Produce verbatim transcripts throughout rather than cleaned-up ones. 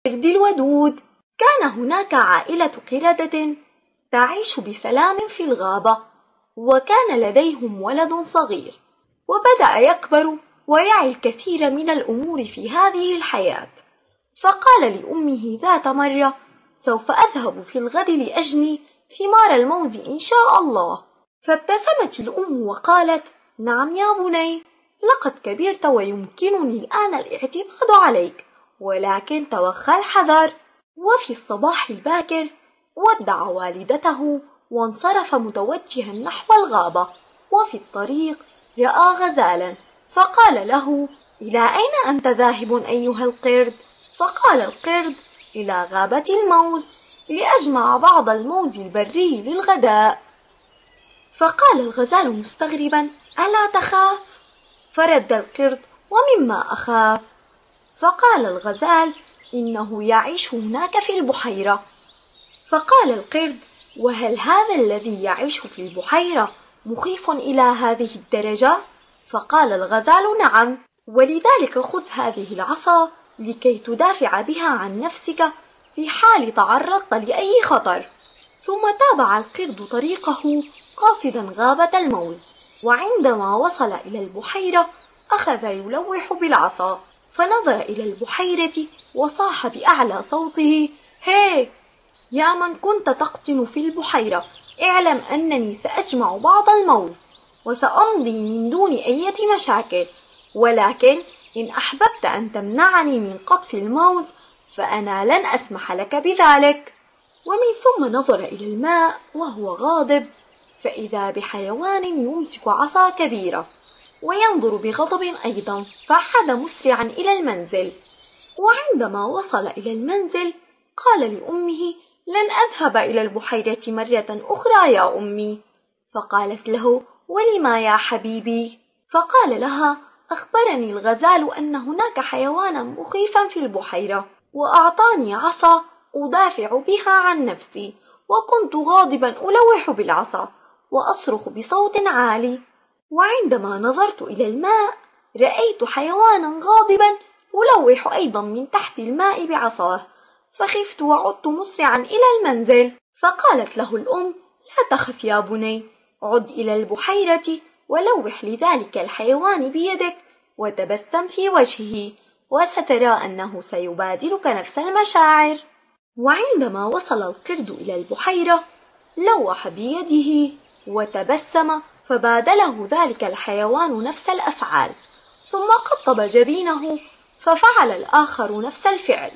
القرد الودود. كان هناك عائلة قردة تعيش بسلام في الغابة، وكان لديهم ولد صغير، وبدأ يكبر ويعي الكثير من الأمور في هذه الحياة. فقال لأمه ذات مرة: سوف أذهب في الغد لأجني ثمار الموز إن شاء الله. فابتسمت الأم وقالت: نعم يا بني، لقد كبرت ويمكنني الآن الاعتماد عليك، ولكن توخى الحذر. وفي الصباح الباكر ودع والدته وانصرف متوجها نحو الغابة، وفي الطريق رأى غزالا فقال له: إلى أين أنت ذاهب أيها القرد؟ فقال القرد: إلى غابة الموز لأجمع بعض الموز البري للغداء. فقال الغزال مستغربا: ألا تخاف؟ فرد القرد: ومما أخاف؟ فقال الغزال: إنه يعيش هناك في البحيرة. فقال القرد: وهل هذا الذي يعيش في البحيرة مخيف إلى هذه الدرجة؟ فقال الغزال: نعم، ولذلك خذ هذه العصا لكي تدافع بها عن نفسك في حال تعرضت لأي خطر. ثم تابع القرد طريقه قاصدا غابة الموز، وعندما وصل إلى البحيرة أخذ يلوح بالعصا، فنظر إلى البحيرة وصاح بأعلى صوته: هي يا من كنت تقطن في البحيرة، اعلم أنني سأجمع بعض الموز وسأمضي من دون أي مشاكل، ولكن إن أحببت أن تمنعني من قطف الموز فأنا لن أسمح لك بذلك. ومن ثم نظر إلى الماء وهو غاضب، فإذا بحيوان يمسك عصا كبيرة وينظر بغضب أيضا، فعاد مسرعا إلى المنزل. وعندما وصل إلى المنزل قال لأمه: لن أذهب إلى البحيرة مرة أخرى يا أمي. فقالت له: ولما يا حبيبي؟ فقال لها: أخبرني الغزال أن هناك حيوانا مخيفا في البحيرة، وأعطاني عصا أدافع بها عن نفسي، وكنت غاضبا ألوح بالعصا وأصرخ بصوت عالي، وعندما نظرت إلى الماء رأيت حيوانا غاضبا ألوح أيضا من تحت الماء بعصاه، فخفت وعدت مسرعا إلى المنزل. فقالت له الأم: لا تخف يا بني، عد إلى البحيرة ولوح لذلك الحيوان بيدك وتبسم في وجهه، وسترى أنه سيبادلك نفس المشاعر. وعندما وصل القرد إلى البحيرة لوح بيده وتبسم، فبادله ذلك الحيوان نفس الأفعال، ثم قطب جبينه ففعل الآخر نفس الفعل،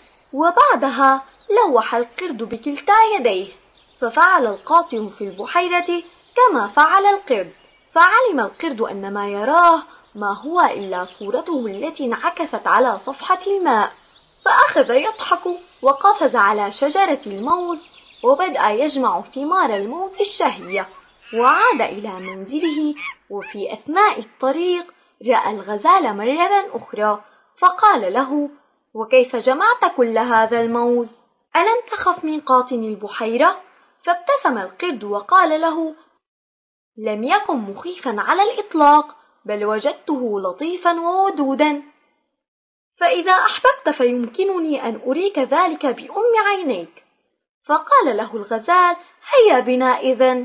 وبعدها لوح القرد بكلتا يديه، ففعل القاطن في البحيرة كما فعل القرد. فعلم القرد أن ما يراه ما هو إلا صورته التي انعكست على صفحة الماء، فأخذ يضحك وقفز على شجرة الموز وبدأ يجمع ثمار الموز الشهية، وعاد إلى منزله. وفي أثناء الطريق رأى الغزال مرة أخرى، فقال له: وكيف جمعت كل هذا الموز؟ ألم تخف من قاطن البحيرة؟ فابتسم القرد وقال له: لم يكن مخيفا على الإطلاق، بل وجدته لطيفا وودودا، فإذا أحببت فيمكنني أن أريك ذلك بأم عينيك. فقال له الغزال: هيا بنا إذن.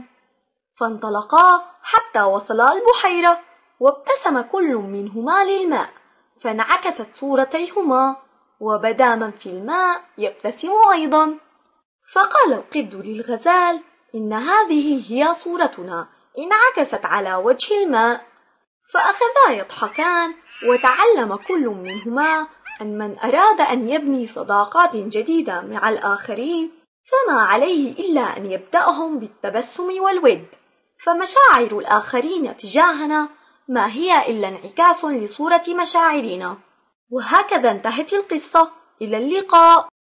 فانطلقا حتى وصلا البحيرة، وابتسم كل منهما للماء، فانعكست صورتيهما، وبدا من في الماء يبتسم أيضا. فقال القرد للغزال: إن هذه هي صورتنا انعكست على وجه الماء. فأخذا يضحكان، وتعلم كل منهما أن من أراد أن يبني صداقات جديدة مع الآخرين فما عليه إلا أن يبدأهم بالتبسم والود، فمشاعر الآخرين تجاهنا ما هي إلا انعكاس لصورة مشاعرنا. وهكذا انتهت القصة. إلى اللقاء.